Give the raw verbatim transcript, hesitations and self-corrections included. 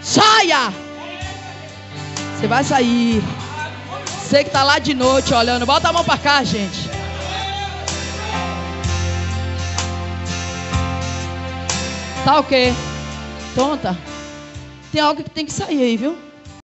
Saia! Você vai sair. Você que tá lá de noite olhando, bota a mão pra cá, gente. Tá o quê? Tonta? Tem algo que tem que sair aí, viu?